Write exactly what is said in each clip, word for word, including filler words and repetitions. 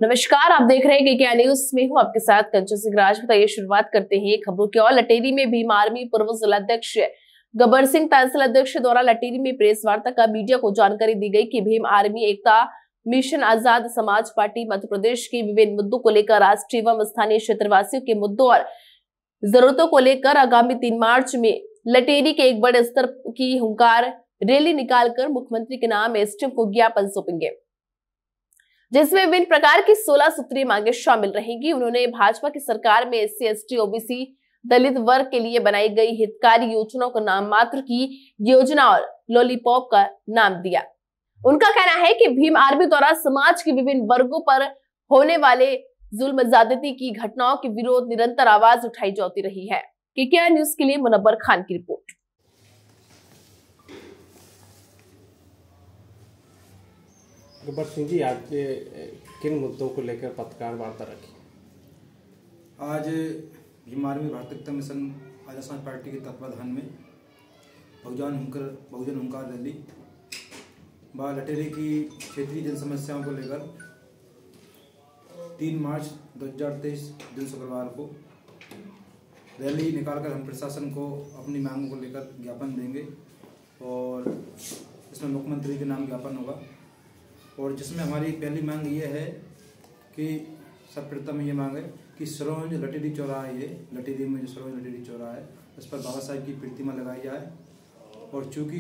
नमस्कार, आप देख रहे हैं केकेआर न्यूज में हूं आपके साथ कंचन सिंह राज। बताइए, शुरुआत करते हैं खबरों की। और लटेरी में भीम आर्मी पूर्व जिलाध्यक्ष गब्बर सिंह तहसील अध्यक्ष द्वारा लटेरी में प्रेस वार्ता का मीडिया को जानकारी दी गई कि Bhim army Ekta mission Azad Samaj party Madhya Pradesh के विभिन्न मुद्दों को लेकर राष्ट्रीय एवं स्थानीय क्षेत्रवासियों के मुद्दों और जरूरतों को लेकर आगामी तीन मार्च में लटेरी के एक बड़े स्तर की हुंकार रैली निकालकर मुख्यमंत्री के नाम एसडीएम को ज्ञापन सौंपेंगे, जिसमें विभिन्न प्रकार की सोलह सूत्रीय मांगे शामिल रहेंगी। उन्होंने भाजपा की सरकार में एससी एसटी ओबीसी दलित वर्ग के लिए बनाई गई हितकारी योजनाओं को नाम मात्र की योजना और लॉलीपॉप का नाम दिया। उनका कहना है कि भीम आर्मी द्वारा समाज के विभिन्न वर्गों पर होने वाले जुल्म ज्यादती की घटनाओं के विरोध निरंतर आवाज उठाई जाती रही है। केकेआर न्यूज के लिए मुनव्वर खान की रिपोर्ट। गब्बर सिंह जी, आज किन मुद्दों को लेकर पत्रकार वार्ता रखी? आज भीम आर्मी भारतीय एकता मिशन आजाद समाज पार्टी के तत्वाधान में बहुजन हुंकार बहुजन हुंकार रैली व लटेरी की क्षेत्रीय जन समस्याओं को लेकर तीन मार्च दो हजार तेईस दिन शुक्रवार को रैली निकालकर हम प्रशासन को अपनी मांगों को लेकर ज्ञापन देंगे और इसमें मुख्यमंत्री के नाम ज्ञापन होगा। और जिसमें हमारी पहली मांग ये है कि सर्वप्रथम ये मांग है कि सरोज लटेरी चौराहा, ये लटेरी में जो सरोज लटेरी चौराहा है उस पर बाबा साहब की प्रतिमा लगाई जाए। और चूँकि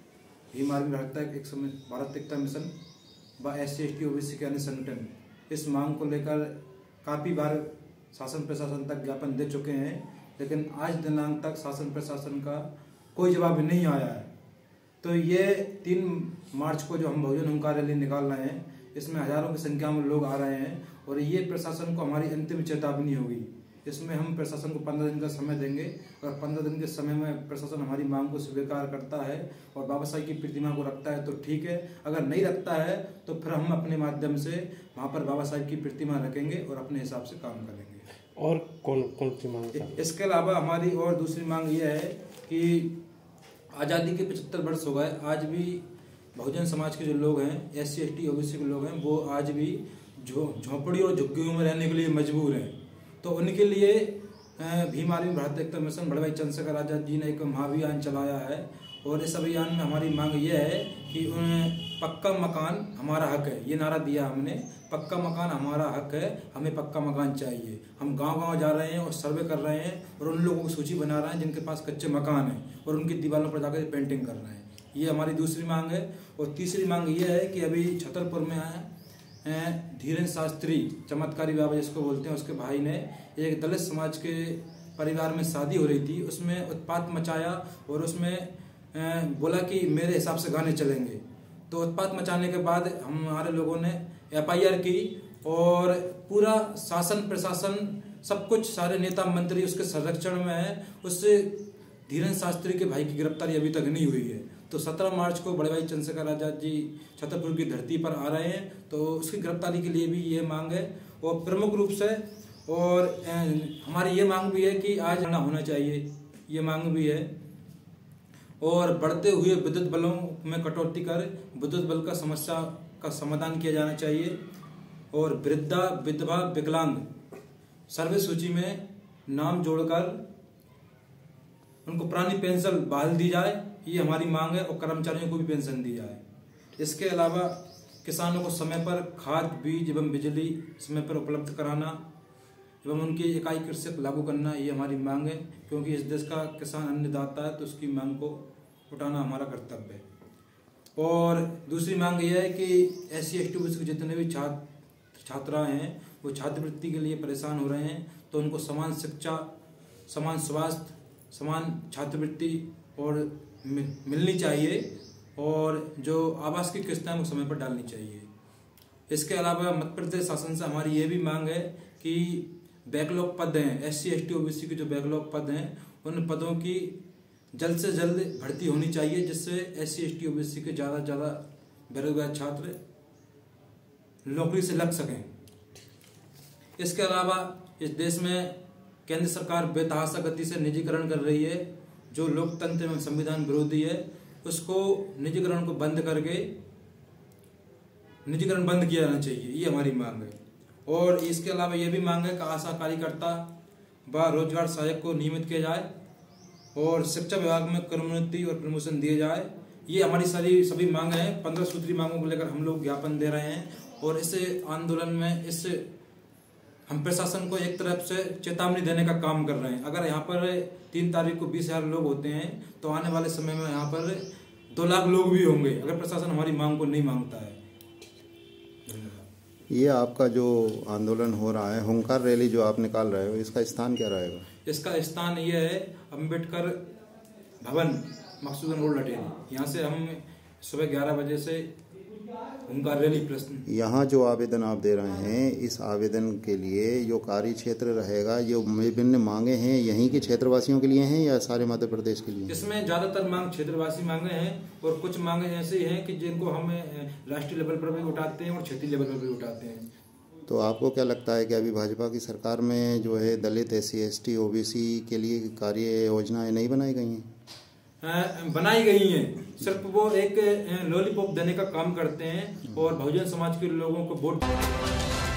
भीम आर्मी भारत एक समय भारत एकता मिशन व S C S T OBC के अन्य संगठन इस मांग को लेकर काफ़ी बार शासन प्रशासन तक ज्ञापन दे चुके हैं, लेकिन आज दिनांक तक शासन प्रशासन का कोई जवाब नहीं आया है। तो ये तीन मार्च को जो हम बहुजन हुंकार रैली निकाल रहे हैं, इसमें हजारों की संख्या में लोग आ रहे हैं और ये प्रशासन को हमारी अंतिम चेतावनी होगी। इसमें हम प्रशासन को पंद्रह दिन का समय देंगे और पंद्रह दिन के समय में प्रशासन हमारी मांग को स्वीकार करता है और बाबा साहब की प्रतिमा को रखता है तो ठीक है, अगर नहीं रखता है तो फिर हम अपने माध्यम से वहाँ पर बाबा साहब की प्रतिमा रखेंगे और अपने हिसाब से काम करेंगे। और कौन कौन सी मांग? इसके अलावा हमारी और दूसरी मांग ये है कि आज़ादी के पचहत्तर वर्ष हो गए, आज भी बहुजन समाज के जो लोग हैं, S C S T OBC के लोग हैं, वो आज भी झोंपड़ी और झुग्गियों में रहने के लिए मजबूर हैं। तो उनके लिए भीम आर्मी भारत एकता मिशन बड़े भाई चंद्रशेखर आजाद जी ने एक महाअभियान चलाया है और इस अभियान में हमारी मांग ये है कि उन्हें पक्का मकान हमारा हक है, ये नारा दिया हमने, पक्का मकान हमारा हक है, हमें पक्का मकान चाहिए। हम गांव-गांव जा रहे हैं और सर्वे कर रहे हैं और उन लोगों की सूची बना रहे हैं जिनके पास कच्चे मकान हैं और उनकी दीवारों पर जाकर पेंटिंग कर रहे हैं। ये हमारी दूसरी मांग है। और तीसरी मांग ये है कि अभी छतरपुर में है धीरेन्द्र शास्त्री, चमत्कारी बाबा जिसको बोलते हैं, उसके भाई ने एक दलित समाज के परिवार में शादी हो रही थी, उसमें उत्पात मचाया और उसमें बोला कि मेरे हिसाब से गाने चलेंगे। तो उत्पात मचाने के बाद हमारे लोगों ने एफ आई आर की और पूरा शासन प्रशासन सब कुछ, सारे नेता मंत्री उसके संरक्षण में है। उससे धीरेन्द्र शास्त्री के भाई की गिरफ्तारी अभी तक नहीं हुई है। तो सत्रह मार्च को बड़े भाई चंद्रशेखर आजाद जी छतरपुर की धरती पर आ रहे हैं, तो उसकी गिरफ्तारी के लिए भी ये मांग है। और प्रमुख रूप से और हमारी ये मांग भी है कि आज ना होना चाहिए, ये मांग भी है। और बढ़ते हुए विद्युत बलों में कटौती कर विद्युत बल का समस्या का समाधान किया जाना चाहिए। और वृद्धा विधवा विकलांग सर्वे सूची में नाम जोड़कर उनको पुरानी पेंशन बहाल दी जाए, ये हमारी मांग है। और कर्मचारियों को भी पेंशन दी जाए। इसके अलावा किसानों को समय पर खाद, बीज एवं बिजली समय पर उपलब्ध कराना एवं उनकी इकाई कृषि लागू करना, ये हमारी मांग है, क्योंकि इस देश का किसान अन्नदाता है, तो उसकी मांग को उठाना हमारा कर्तव्य है। और दूसरी मांग ये है कि S C S T OBC के जितने भी छात्र छात्राएं हैं वो छात्रवृत्ति के लिए परेशान हो रहे हैं, तो उनको समान शिक्षा, समान स्वास्थ्य, समान छात्रवृत्ति और मिलनी चाहिए। और जो आवास की किस्तें वो समय पर डालनी चाहिए। इसके अलावा मध्य प्रदेश शासन से हमारी ये भी मांग है कि बैकलॉग पद हैं, S C S T OBC के जो बैकलॉग पद हैं, उन पदों की जल्द से जल्द भर्ती होनी चाहिए, जिससे S C S T OBC के ज़्यादा से ज़्यादा बेरोजगार छात्र नौकरी से लग सकें। इसके अलावा इस देश में केंद्र सरकार बेतहाशा गति से निजीकरण कर रही है, जो लोकतंत्र एवं संविधान विरोधी है। उसको निजीकरण को बंद करके निजीकरण बंद किया जाना चाहिए, ये हमारी मांग है। और इसके अलावा ये भी मांग है कि आशा कार्यकर्ता व रोजगार सहायक को नियमित किया जाए और शिक्षा विभाग में क्रमोन्नति और प्रमोशन दिए जाए। ये हमारी सारी सभी मांग हैं। पंद्रह सूत्री मांगों को लेकर हम लोग ज्ञापन दे रहे हैं और इस आंदोलन में इस हम प्रशासन को एक तरफ से चेतावनी देने का काम कर रहे हैं। अगर यहाँ पर तीन तारीख को बीस हजार लोग होते हैं तो आने वाले समय में यहाँ पर दो लाख लोग भी होंगे अगर प्रशासन हमारी मांग को नहीं मांगता है। ये आपका जो आंदोलन हो रहा है, हुंकार रैली जो आप निकाल रहे हो, इसका स्थान क्या रहेगा? इसका स्थान ये है अम्बेडकर भवन, मकसूदन रोड, लटेरी। यहाँ से हम सुबह ग्यारह बजे से हुंकार रैली प्रश्न। यहाँ जो आवेदन आप दे रहे हैं, इस आवेदन के लिए जो कार्य क्षेत्र रहेगा, जो विभिन्न मांगे हैं यहीं के क्षेत्रवासियों के लिए हैं या सारे मध्य प्रदेश के लिए? इसमें ज्यादातर मांग क्षेत्रवासी मांगे हैं और कुछ मांगे ऐसे हैं कि जिनको हम राष्ट्रीय लेवल पर भी उठाते हैं और क्षेत्रीय लेवल पर भी उठाते हैं। तो आपको क्या लगता है कि अभी भाजपा की सरकार में जो है दलित, S C S T, O B C के लिए कार्य योजनाएं नहीं बनाई गई हैं? बनाई गई हैं, सिर्फ वो एक लॉलीपॉप देने का काम करते हैं और बहुजन समाज के लोगों को वोट